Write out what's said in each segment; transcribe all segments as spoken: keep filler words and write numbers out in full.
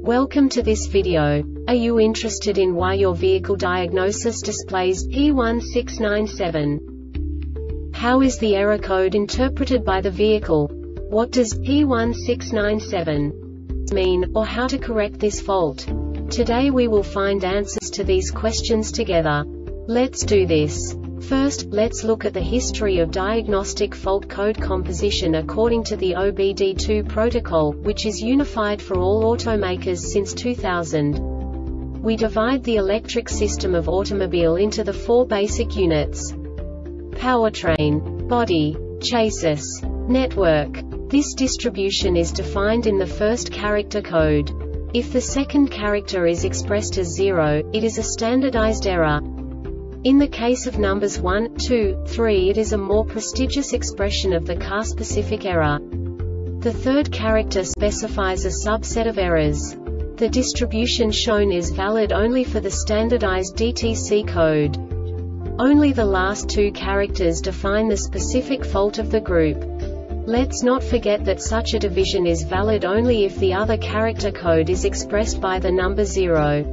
Welcome to this video. Are you interested in why your vehicle diagnosis displays P one six nine seven? How is the error code interpreted by the vehicle? What does P one six nine seven mean, or how to correct this fault? Today we will find answers to these questions together. Let's do this. First, let's look at the history of diagnostic fault code composition according to the O B D two protocol, which is unified for all automakers since two thousand. We divide the electric system of automobile into the four basic units: powertrain, body, chassis, network. This distribution is defined in the first character code. If the second character is expressed as zero, it is a standardized error. In the case of numbers one, two, three, it is a more prestigious expression of the car-specific error. The third character specifies a subset of errors. The distribution shown is valid only for the standardized D T C code. Only the last two characters define the specific fault of the group. Let's not forget that such a division is valid only if the other character code is expressed by the number zero.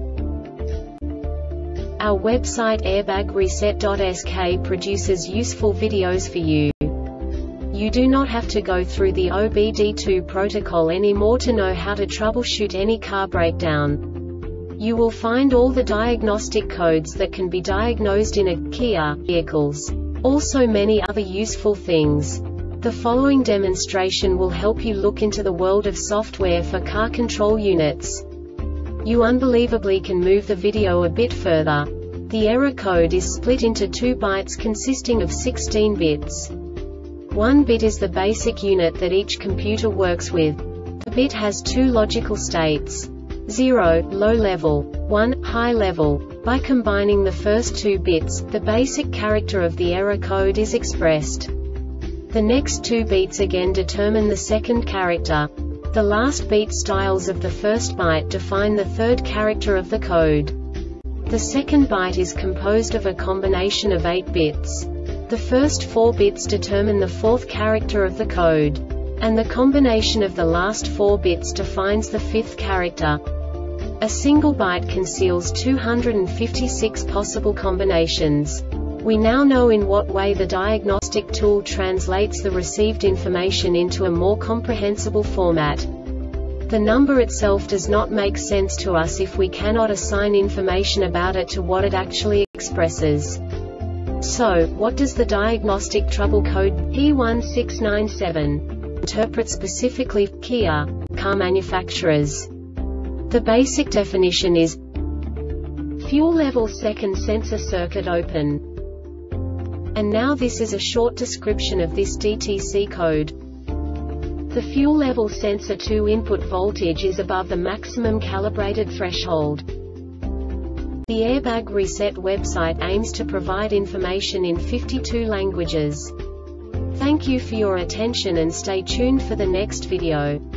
Our website airbag reset dot S K produces useful videos for you. You do not have to go through the O B D two protocol anymore to know how to troubleshoot any car breakdown. You will find all the diagnostic codes that can be diagnosed in a Kia vehicles. Also many other useful things. The following demonstration will help you look into the world of software for car control units. You unbelievably can move the video a bit further. The error code is split into two bytes consisting of sixteen bits. One bit is the basic unit that each computer works with. The bit has two logical states: zero, low level, one, high level. By combining the first two bits, the basic character of the error code is expressed. The next two beats again determine the second character. The last beat styles of the first byte define the third character of the code. The second byte is composed of a combination of eight bits. The first four bits determine the fourth character of the code. And the combination of the last four bits defines the fifth character. A single byte conceals two hundred fifty-six possible combinations. We now know in what way the diagnostic tool translates the received information into a more comprehensible format. The number itself does not make sense to us if we cannot assign information about it to what it actually expresses. So, what does the diagnostic trouble code P one six nine seven interpret specifically for Kia car manufacturers? The basic definition is fuel level second sensor circuit open. And now this is a short description of this D T C code. The fuel level sensor two input voltage is above the maximum calibrated threshold. The Airbag Reset website aims to provide information in fifty-two languages. Thank you for your attention and stay tuned for the next video.